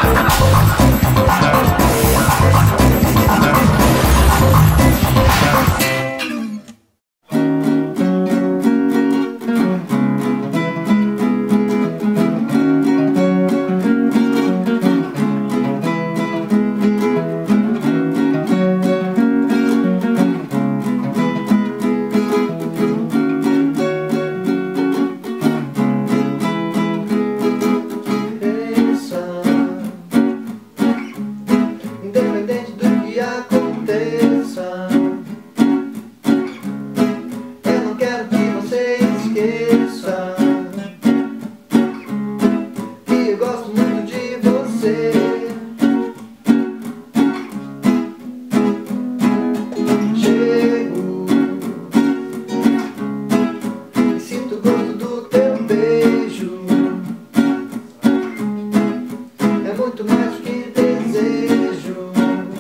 Independente do que aconteça, eu não quero que você esqueça que eu gosto muito de você. Chego e sinto o gosto do teu beijo. É muito mais do que desejo.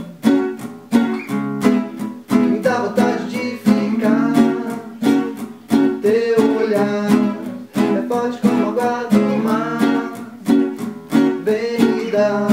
Me dá vontade de ficar. Teu olhar é forte como a água do mar. Vem me dar